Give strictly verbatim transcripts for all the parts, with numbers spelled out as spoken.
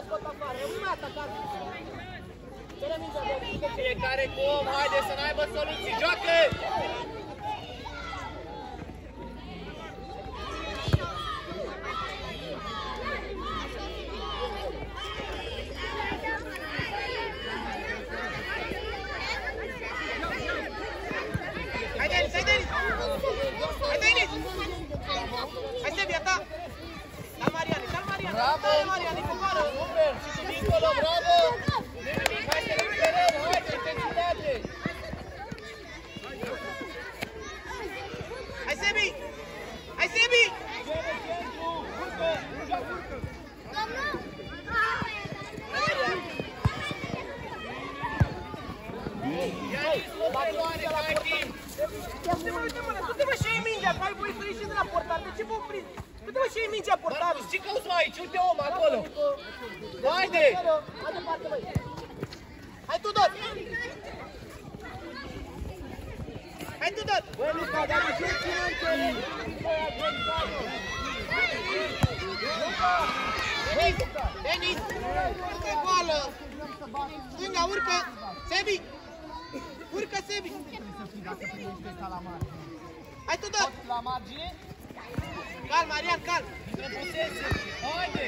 o scot afară, e un atacat. Cere mingea, fiecare cu om, haide să n-aibă soluții, joacă! Hai Denis, hai Denis! Hai Denis! Hai Sebi, a ta! Da Mariane, da Mariane! Bravo! Da Mariane, coboară! Super! Și dincolo, bravo! Hai să recuperăm, haide, intensitate! Hai Sebi! Hai Sebi! Uite-mă, uite-mă, du-te-mă și iei mingea, că ai voie să ieși de la portar, de ce vă opriți? Du-te-mă și iei mingea portar! Marcus, ce cauți mai aici? Uite om acolo! Haide! Hai departe, băi! Hai Tudor! Hai Tudor! Băi, Luca, dar de ce ține înțeleg? Denis! Denis! Urcă goală! Stânga, urcă! Sebi! Urcă, Sebi! Hai Tudor! La margine? Calm, Marian, calm! Intră în posesie! Haide!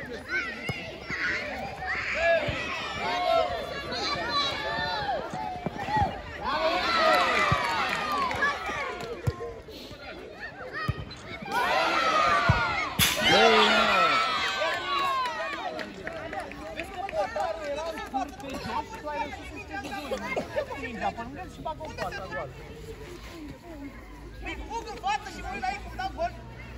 Vezi că portarul era în scurt pe jos și tu ai reușit să știi de gol. Ce cu mingea? Până nu și bagă un poartă gol. Îi fug în față și mă uit la ei cum dau gol.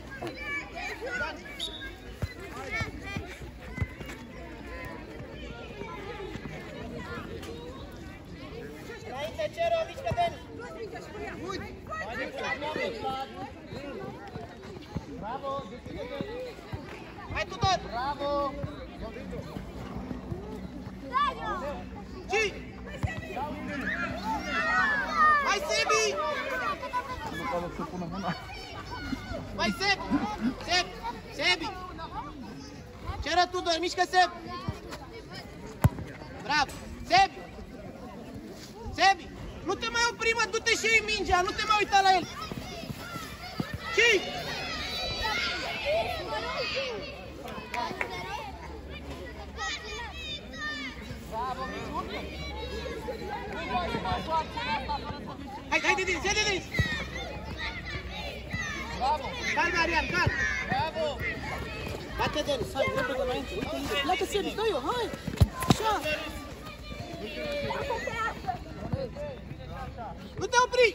Înainte cere o mică Denis. Haide cu la bravo, deschide-te! Hai Tudor! Bravo! Ci! Hai Sebi! Hai Seb! Seb! Sebi! Ceră Tudor, mișcă Seb! Bravo! Sebi! Sebi! Nu te mai opri, mă, du-te și iei mingea, nu te mai uita la el! Ci! Hai, hai Denis, hai Denis! Bravo! Calm, Marian, calm! Bravo! Bate Denis, hai, repede înainte, uite, uite, pleacă Sebi, dă eu, hai! Așa! Nu te opri!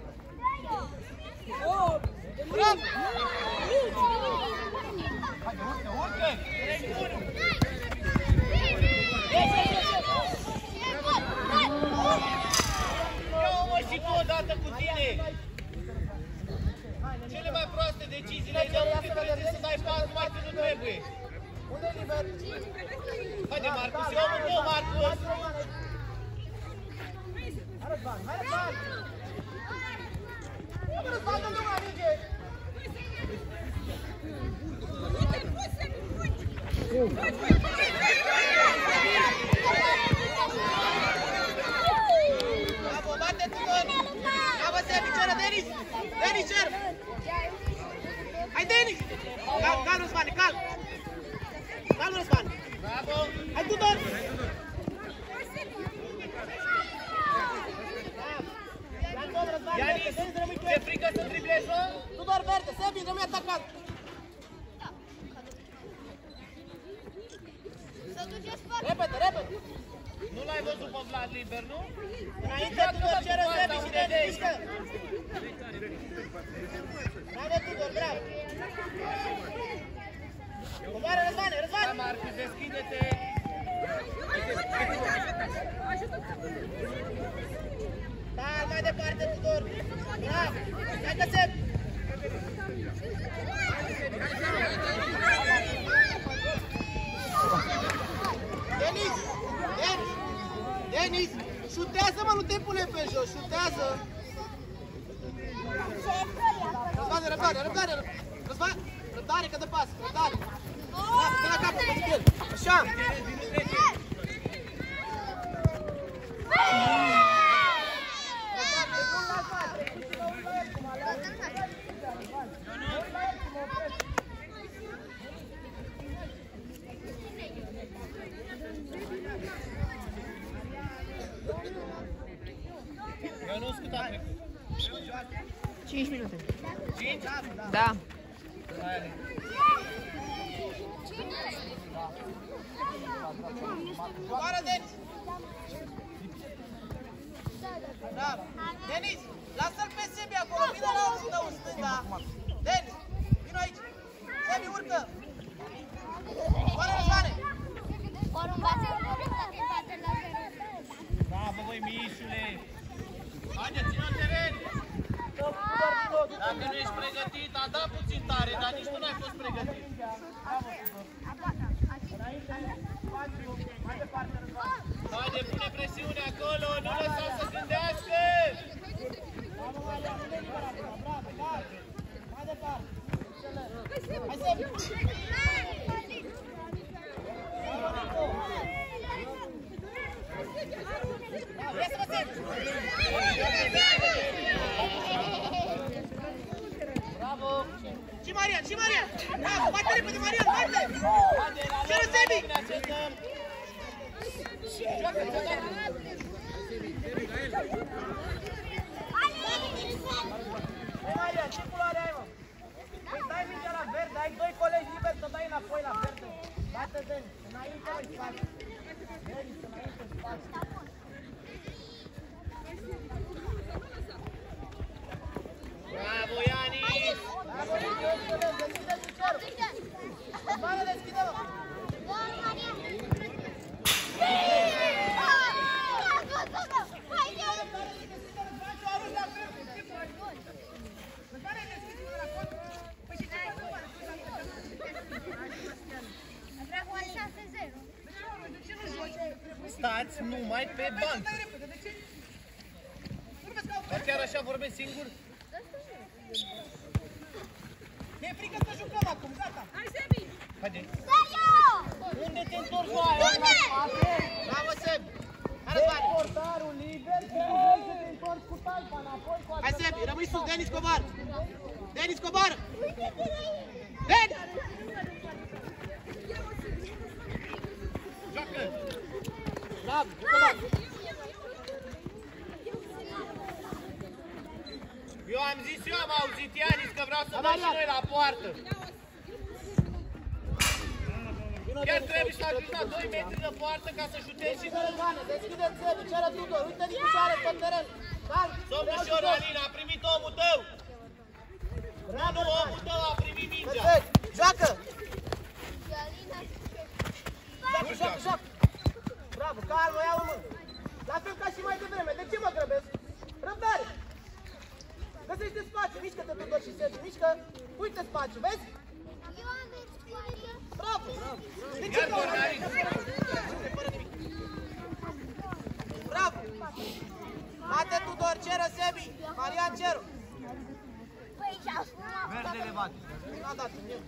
Bravo! Haide, urcă, urcă! trei unu! Ia-o-mă și tu odată cu tine! Cele mai proaste decizii le iau unde trebuie să dai pas numai când nu trebuie! Unde e liber? Haide, Marcus, e omul tău, Marcus! Hai Răzvan, hai Răzvan! Hai Răzvan, dă-mi la minge! Bravo, bate Tudor! Bravo, Sebi, ceră, Denis! Denis, cer! Hai, Denis! Calm, calm, Răzvane, calm! Calm, Răzvane! Bravo! Hai, Tudor! Ianis, ți-e frică să driblezi, mă? Tudor verde, Sebi, rămâi atacant! Repede, repede! Nu l-ai văzut pe Vlad liber, nu? Înainte Tudor cere Sebi și Denis, mișcă! Bravo, Tudor, bravo! Coboară, Răzvane, Răzvane! Da, Marcus, deschide-te! Da, mai departe, Tudor! Bravo! Hai că Sebi! Denis! Denis! Denis! Șutează-mă, nu te pune pe jos! Șutează! Răzvane, răbdare, răbdare! Răzvane! Răbdare, că dă pas! Răbdare! Bravo, stă la capul, cu el. Așa. Eu nu scut a trecut. cinci minute. cinci? Da. Coboară, Denis! Bravo! Denis, lasă-l pe Sebi acolo, vine la unul tău în stânga! Denis, vino aici! Sebi, urcă! Coboară, Răzvane! Bravo, băi, Mișule! Haide, ține-o teren! Dacă nu ești pregătit, a dat puțin tare, dar nici tu n-ai fost pregătit. Haide, pune presiune acolo, nu lăsa să gândească! Hai, Sebi! Iese-mă, Sebi! Bravo! Și Marian, și Marian! Bravo, bate repede, Marian, bate! Cere Sebi! Hai, Marian, ce culoare ai, mă? Păi dai mingea la verde, ai doi colegi liberi să dai înapoi la verde. Bate, Denis, înainte în spate. Denis, înainte în spate. Bravo, Ianis! Bravo, Nici, deschide-ți cerul! Răzvane, deschide-mă! Stați numai pe bancă. Dar chiar așa vorbesc singur? Mi-e frică să jucăm acum, gata! Hai, Sebi! Haide! Unde te întorci cu aia? Bravo, Sebi! Hai, Răzvane! Portarul liber și tu vrei să te întorci cu talpa înapoi cu Hai, Sebi, rămâi sus, Denis coboară! Denis coboară! Denis! Joacă! Bravo, coboară! Eu am zis, eu am auzit, Ianis, că vreau să dăm și noi la poartă. Chiar trebuie să ajung la doi metri de poartă ca să șutezi și... Răzvane, deschide-ți Sebi, cere Tudor, uite Nicușoare pe teren! Calm! Somnușor, Alin, a primit omul tău! Nu, nu, omul tău a primit mingea! Perfect! Joacă! Joacă, joacă, joacă! Bravo, calm, o iau în mână! La fel ca și mai devreme, de ce mă grăbesc? Răbdare! Găsește spațiu, mișcă-te Tudor și Sebi, mișcă! Uite spațiu, vezi? Bravo! De ce mă Bravo! Bate Tudor, ceră Sebi! Marian, ceru! Verdele bate! N-a dat, eu.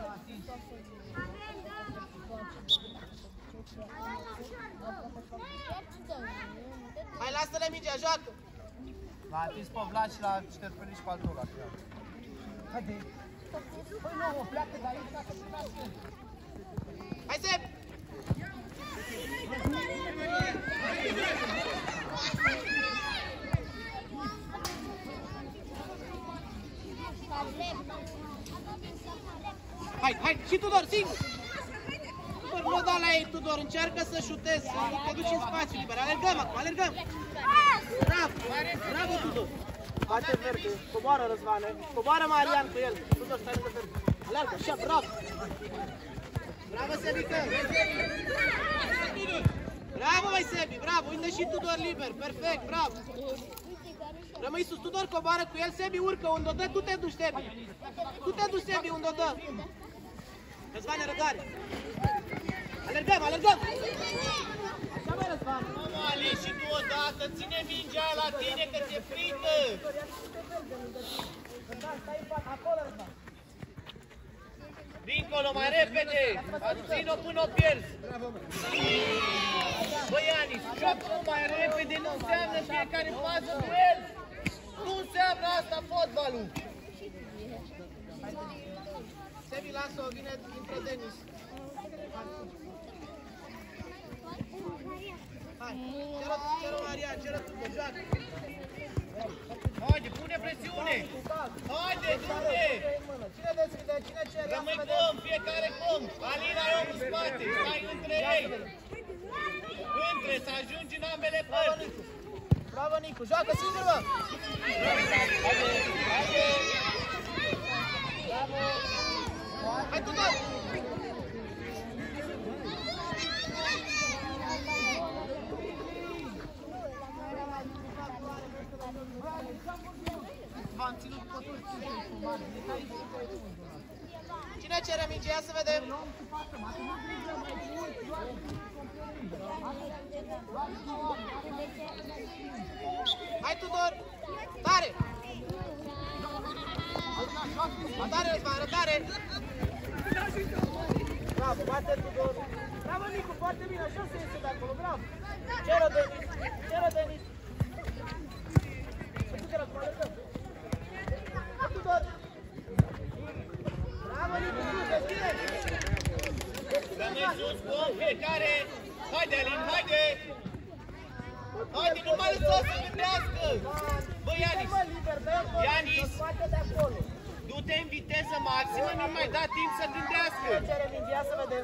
Hai, lasă-le mingea, joacă! L-a atins pe Vlad și l-a șterpelit și pe al doilea. Haide! Păi nu, o pleacă de aici ca să primească. Hai, Sebi! Hai, hai, și Tudor, singur! Tudor, nu da la ei, Tudor, încearcă să șutezi, să te duci în spațiu liber. Alergăm acum, alergăm! Bravo! Bravo, Tudor! Bate verde, coboară Răzvane, coboară Marian cu el. Tudor, stai lângă verde. Alergă, așa, bravo! Bravo, Sebică! Bravo, mai Sebi, bravo! Uite și Tudor liber, perfect, bravo! Rămâi sus, Tudor coboară cu el, Sebi urcă unde o dă, tu te duci, Sebi! Tu te duci, Sebi, unde o dă! Răzvane, răgare! Alergăm, alergăm! Așa, mai Răzvane! Mă, Ali, și tu odată, ține mingea la tine că ți-e frică! Răzvane, stai în față, acolo, Răzvane! Dincolo, mai repede! Țin-o până o pierzi! Băi, Anis, joacă mai repede, nu înseamnă fiecare fază duel! Nu înseamnă asta fotbalul! Sebi, lasă-o, vine, intră Denis. Hai, ceră Marian, ceră tu, joacă! Haide, pune presiune! Haide, du-te! Cine deschide? Cine cere? Rămâi cum, fiecare cum! Alina e omul în spate, stai între ei! Între, să ajungi în ambele părți! Bravo, Nicu! Joacă singur, mă! Haide! Bravo! Hai tu, tot! V-am ținut potul. Cine cere minge? Ia să vedem. Hai, Tudor! Tare! Răbdare, Răzvan, răbdare! Bravo, bate Tudor! Bravo, Nicu, foarte bine, așa se iese de acolo, bravo! Ceră, Denis! Ceră, Denis! Să duce răzvan, lăsăm! Hai, Tudor! Bravo, Nicu, sus, deschide! Rămâi sus, bun, fiecare! Haide, Alin, haide! Haide, nu mai lăsa să gândească! Bă, Ianis! Ianis! Du-te în viteză maximă, nu mai da timp să gândească! Cere minge, ia să vedem!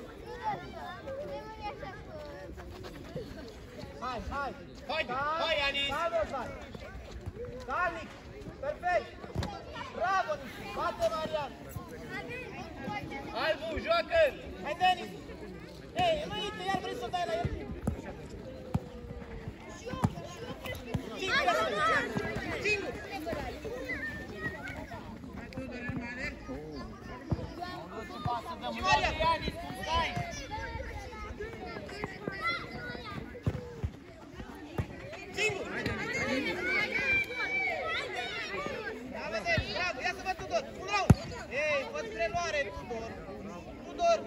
Hai, hai! Haide, hai, Ianis! Hai, Răzvan! Calnic! Perfect! Bravo, Nici! Bate, Marian! Albu, joacă! Hai, Denis! Ei, nu uite, iar vrei să dai la el! Singur! Singur! Și Marian! Ianis, tu stai! Singur! Da, vedem! Bravo! Ia să văd Tudor! Un round! Ei, fă-ți preluare, Tudor! Tudor!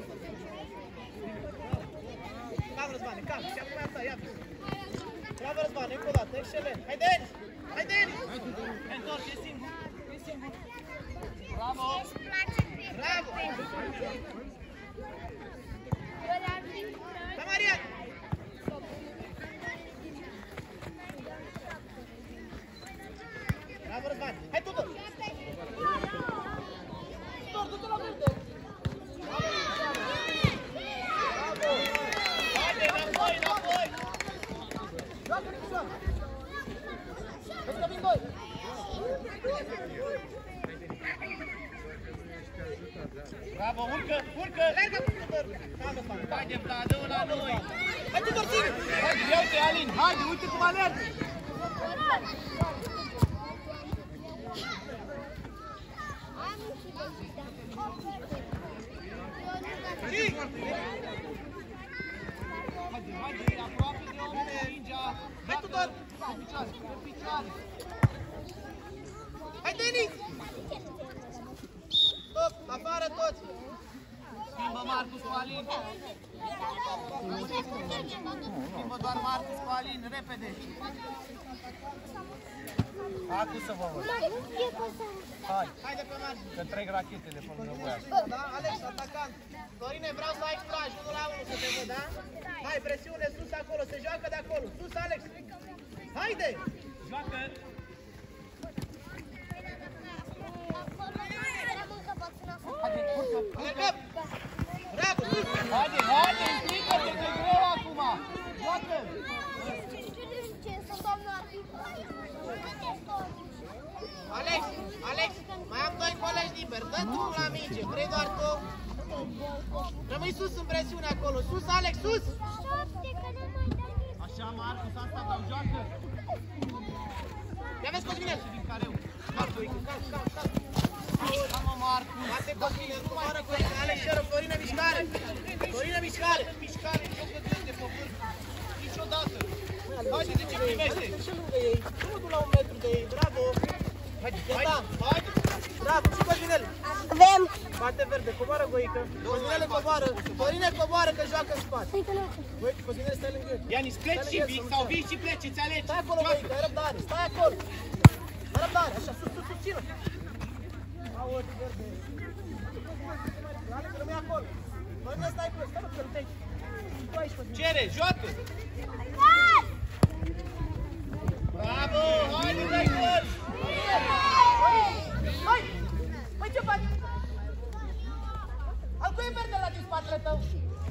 Cam, Răzvane, cam! Și acum asta, ia! Bravo, Răzvane, încă o dată! Excelent! Hai, Denis! Hai, Denis! Întorc, e singur! E singur! Bravo! Bravo! Da, Marian! Bravo, Răzvan! Hai, Tudor! Tudor, du-te la verde! Bravo! Haide, înapoi, înapoi! Joacă, Nicu, joacă! Vezi că vin doi! Bravo, urcă, urcă! Lergă, Tudor! Hai, Răzvan! Haide, Vlad, dă-o la noi! Hai, Tudor, ține! Haide, ia-te, Alin, haide, uite cum alergi! Haide, haide, aproape de om, mingea! Hai, Tudor! Pe picioare, pe picioare! Hai, Denis! Stop, afară toți! Schimbă Marcus cu Alin! Schimbă doar Marcus cu Alin, repede! Acum să vă văd! Hai! Haide pe margine! Că trec rachetele pe lângă voi. Da, Alex, atacant. Dorine, vreau să ai curaj, unul la unul să te văd, da? Hai, presiune sus acolo, se joacă de acolo. Sus, Alex! Haide! Joacă! Haide, urcă! Alergăm! Bravo! Haide, haide, implică-te, că e greu acum! Joacă! Alex, Alex, mai am doi colegi liberi, dă tu la minge, vrei doar tu? Rămâi sus în presiune acolo, sus, Alex, sus! Așa, Marcus, asta vă joacă! Ia vezi, Cosminel! Din careu! Marcu, calc, calc, calc! Da, mă, Marcus! Bate Cosminel, coboară Cosminel, Alex, ceră, Florină, mișcare! Florină, mișcare! Mișcare, nicio cădere de pe vârf! Niciodată! Haide, de ce primește? Ce lângă ei? Nu mă duc la un metru de ei, bravo! Haide, haide, haide! Bravo, și Cosminel! Avem! Bate verde, coboară Goică! Cosminel coboară! Dorine coboară că joacă în spate! Băi, Cosminel stai lângă el! Ianis, pleci și vii sau vii și pleci, îți alegi! Stai acolo, Goică, ai răbdare, stai acolo! Ai răbdare, așa, sus, sus, sus, țină! Aoleu, verde! Alex, rămâi acolo! Dorine, stai acolo, stai acolo, te aici! Tu aici, Cosminel! Cere, joacă! Bravo! Haide, dai gol! Hai! Păi ce faci? Al cui e verde la din spatele tău?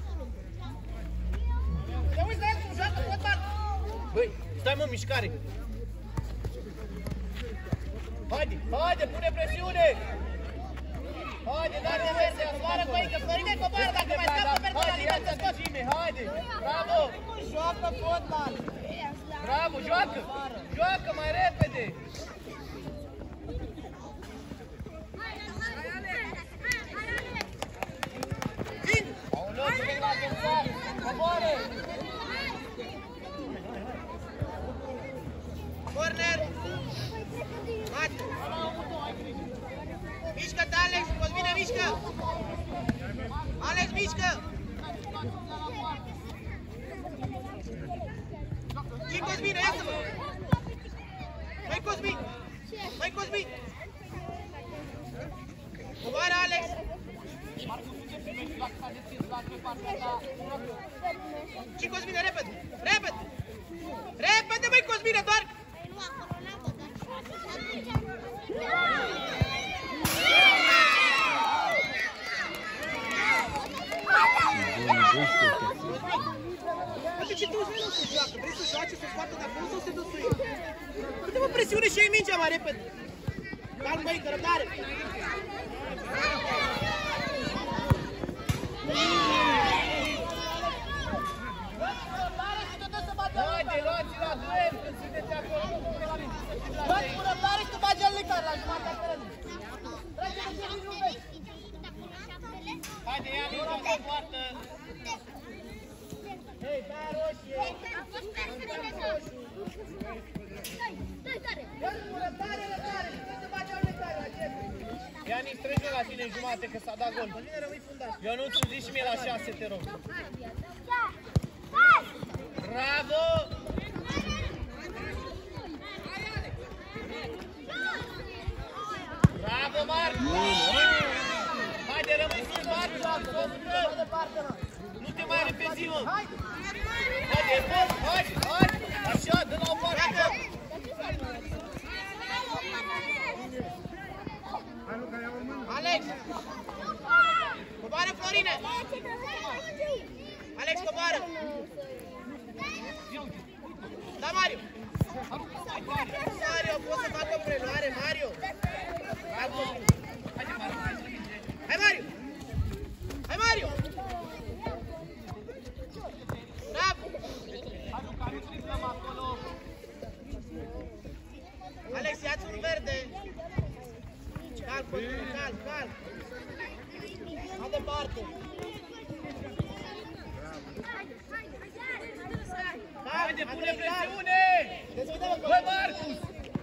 Te uiți la el cum joacă pe bat! Băi, stai mă în mișcare! Haide, haide, pune presiune! Haide, dai de verde, coboară Goică, Florine coboară, dacă mai scapă verde la liber, să scoți! Haide, bravo! Joacă fotbal! Bravo, joacă! Joacă mai repede! Aoleu, ce vei la adversar! Coboară! Corner! Bate! Mișcă-te, Alex! Cosmine, mișcă! Alex, mișcă! Și Cosmine, iasă-mă! Măi, Cosmin! Măi, Cosmin! Coboară, Alex! Și Cosmine, repede! Repede! Repede, măi, Cosmine, doar! Uite ce tu nu se joacă, vrei să joace, să scoată de acolo sau să se dăsuie? Uite-mă presiune și ai mingea mai repede! Calm, băi, că răbdare! Haide, luați la drept, când sunteți acolo, nu cum la mine. Luați cu răbdare și tu bagi în licar la jumatea terenului! Trece de ce nu vezi! Haide, ia mingea să poartă. Hei, bea roșie! Luați cu răbdare, răbdare! Și tu să bagi în licar la ce? Ianis, trece la tine în jumate, că s-a dat gol. Cosmine, rămâi fundaș! Eu nu ți-mi zici și mie la șase, te rog. Bravo! Bravo, Marcu! Haide, rămâi sus, Marcu! Nu te mai repezi, mă! Haide, bun, haide, haide! Așa, dă la o parte! Alex! Coboară, Florine! Alex, coboară! Da, Mario! Mario, poți să facă o preluare, Mario? Hai, Mario! Hai, Mario! Bravo! Alex, ia-ți un verde! Calm, calm, calm! Mai departe! Haide, pune presiune! Deschide-mă, Bă, Marcus!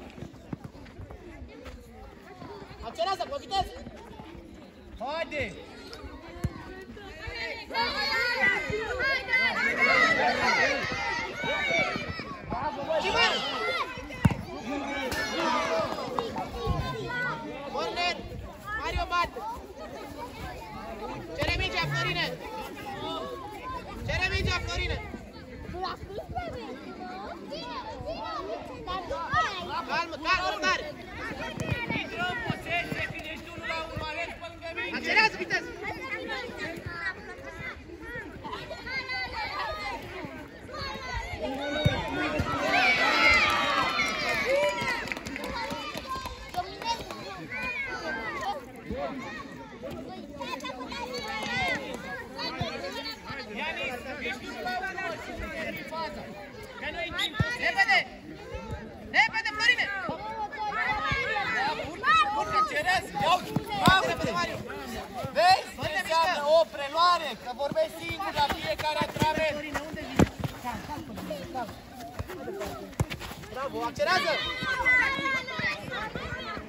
acționează, cu viteză! Haide! Și mai! Corner! Mario bate! Cere mingea, Florine! Cere mingea, Florine! Calmă, calmă, răbdare! Intră în posesie când ești unul la unul, ales pe lângă mine! Accelerează viteză! Ianis, ești unul la unul și nu e în faza! Că nu ești în posesie! Repede! Repede, Florine! Urcă, cerează! Ia uite! Bravo, repede, Mario! Vezi ce înseamnă o preluare? Că vorbești singur la fiecare antrenament! Bravo, accelerează!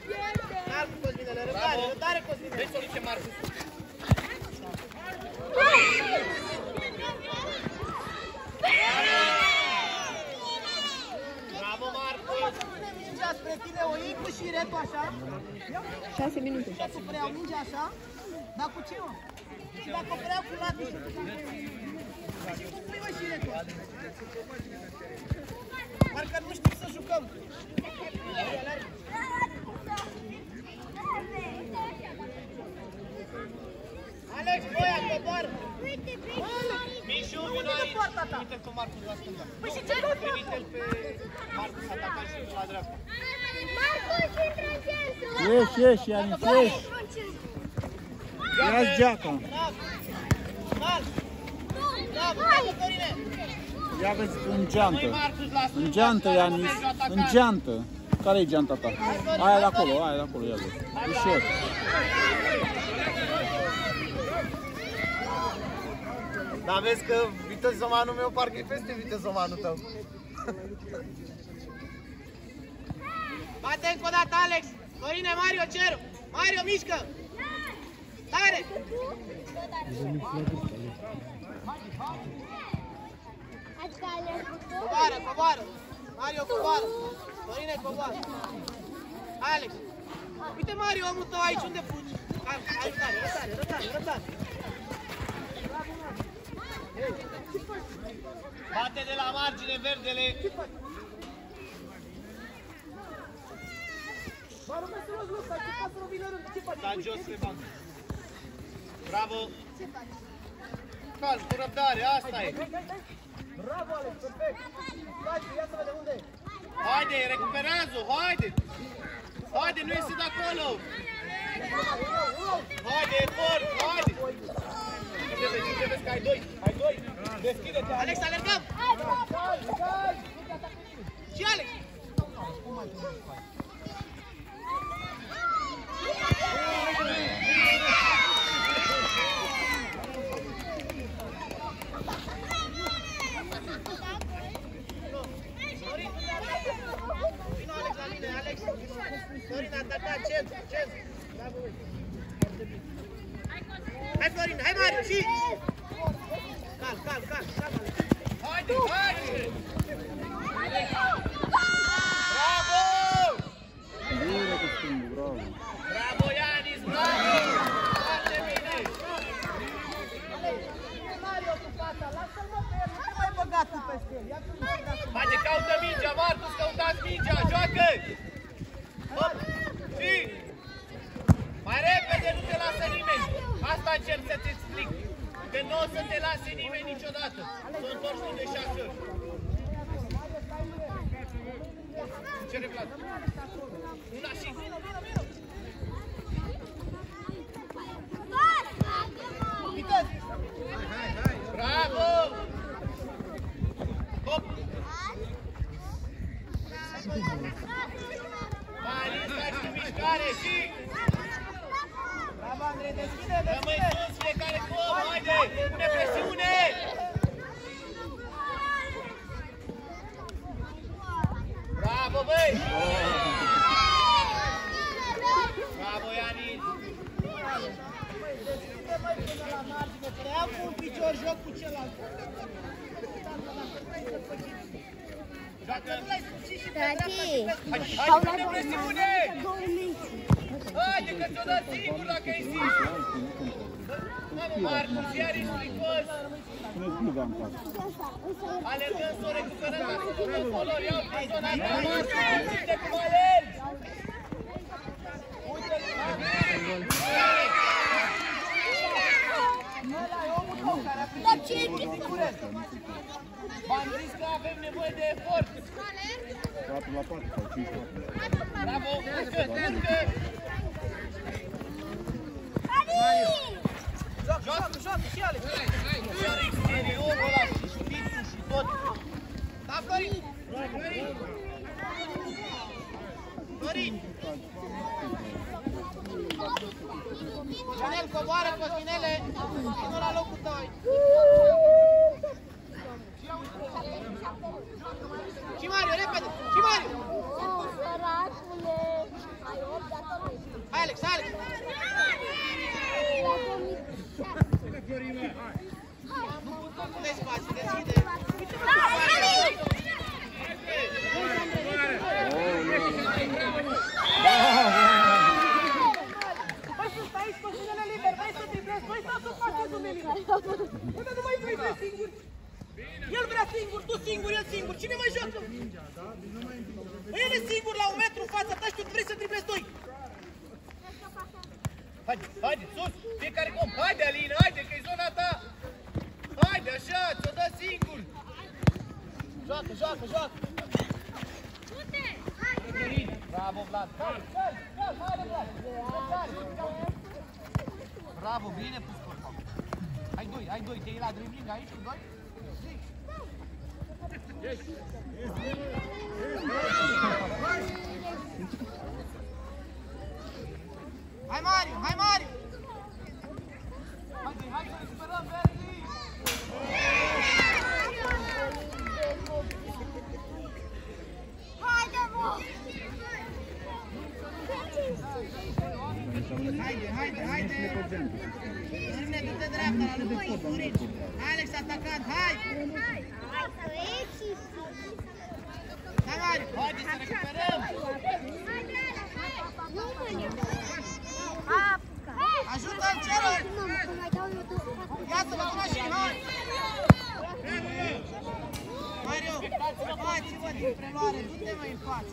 Calm, Cosminele, răbdare, răbdare, Cosminele. Vezi să duce Marcus. Bravo, Marcus! Pune mingea spre tine, o iei cu șiretul așa. șase minute. Și dacă vreau mingea așa, dar cu ce, mă? Și dacă vreau cu latișul. Și cum pui, mă, șiretul ăsta? Parcă nu știm să jucăm. Alex, boia, coboară! Mișu, vino aici! Uite-l pe Marcus la stânga. Păi și ce nu? Trimite-l pe Marcus, ataca și la dreapta. Marcus, intră în centru! Ieși, ieși, Ianis, ieși! Ia-ți geaca! Bravo! Mal! Bravo, bravo, Corine! Ia vezi în geantă! Măi, Marcus, la stânga. În geantă, Ianis! În geantă! Care-i geanta ta? Aia de acolo, aia de acolo, ia vezi! Ușor! Dar vezi că vitezomanul meu parcă e peste vitezomanul tău. Bate încă o dată, Alex! Corine, Mario, ceru! Mario, mișcă! Tare! Coboară, coboară! Mario, coboară! Corine, coboară! Alex! Uite, Mario, omul tău aici, unde fugi? Hai, hai, rătare, rătare, rătare, rătare! Bate de la margine verdele. Mă rog, să luați Luca, ce faci să nu vină rând? Ce faci? Da jos pe bancă. Bravo. Calm, cu răbdare, asta e. Bravo, Alex, perfect! Hai, ia să vedem unde e! Haide, recuperează-o, haide. Haide, nu iese de acolo. Haide, efort, haide. Uite, vezi, uite, vezi că ai doi, ai doi. Deschide-te, Alex, alergăm! Și Alex! Vino, Alex, la mine, Alex! Florin, ataca, centru, centru! Hai, Florin, hai, Mario, și... Calm, calm, calm, calm, Alex! haide, haide. Bravo! Bine cu stângul, bravo! Bravo, Ianis, bravo! Foarte bine! Mario cu fața, lasă-l mă pe el, nu te mai băga tu peste el, ia tu băgat. Haide, caută mingea, Marcus, căutați mingea, joacă! Hop! Și! Mai repede, nu te lasă nimeni! Asta încerc să-ți explic. Că nu o să te lase nimeni niciodată. Să întorci tu de șase ori. Ce replat? Una și... Bravo! Hop! Alice, faci cu mișcare și... Bravo, Andrei, deschide, Rămâi deschide! sus, fiecare club, haide! Pune presiune! Bravo, băi! Bravo, Ianis! Deschide, măi, până la margine, treia cu un picior, joc cu celălalt. Joacă! Nu l-ai spusit și pe Tati. dreapta și pe Haide, stânga. haide, pune presiune! Haide, că ți-o dă singur dacă ai zis! Mamă, Marcus, iar ești fricos! Puneți ghiga în față! Alergăm să o recuperăm la secundă color, iau pe zona asta, Marcus! Uite cum alergi! Uite cum alergi! Ăla e omul tău care a primit siguret. V-am zis că avem nevoie de efort! patru la patru sau cinci la patru. Bravo, urcă, urcă! Joacă, joacă, joacă și Alex. Iar exteriorul ăla și șpițul și tot! Da, Florin! Florin! Florin! Cosminel, coboară, Cosminele! Vină la locul tău aici! Și Mario, repede! Și Mario! Săracule! Ai opt, dar tu singur, el singur. Cine mai joacă? El e singur la un metru în fața ta și tu vrei să driblezi doi. Haide, haide, sus, fiecare comp, haide Alin, haide, că e zona ta. Haide, așa, ți-o dă singur. Joacă, joacă, joacă. Bravo, Vlad. Haide, haide, haide, Vlad. Bravo, bine pus corpul. Hai doi, hai doi, te iei la dribbling aici cu doi? Hai Mariu, hai Mariu! Haide, hai să-i sperăm, Verzi! Haide, haide, haide! Râne, du-te dreapta la lui Furici. Hai Alex, atacant, hai! Hai Mariu! Haide să recuperăm! Ajută-l celălalt! Ia să vă până și hai! Mariu, hai, ți-vă din preluare, du-te mai în față!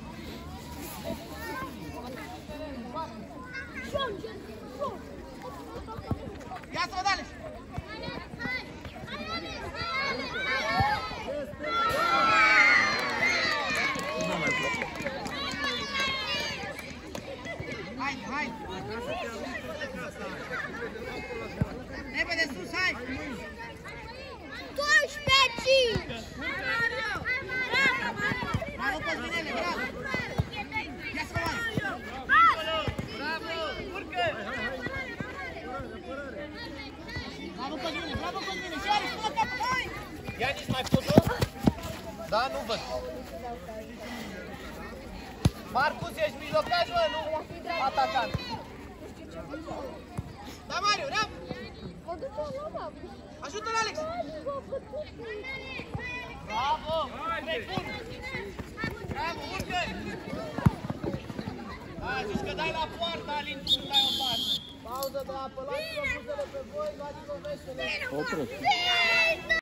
Ia să vă dă Alex! Haide, haide! Repede sus, hai! doisprezece! Bravo, Cosminele, bravo! Ia să vă dă! Bravo, urcă! Bravo, Cosmine, bravo, Cosmine! Și Alex, până capul, hai! Ianis, mai foto? Da, nu văd. Marcus, ești mijlocaș, mă, nu atacant. Da, Mariu, rap! Ajută-l, Alex! Bravo! Trecun! Bravo, urcă! A, zici că dai la poartă, Alin, tu nu dai o pasă. Pauză de apă, luați-vă buzele pe voi, luați-vă vesele! Oprește.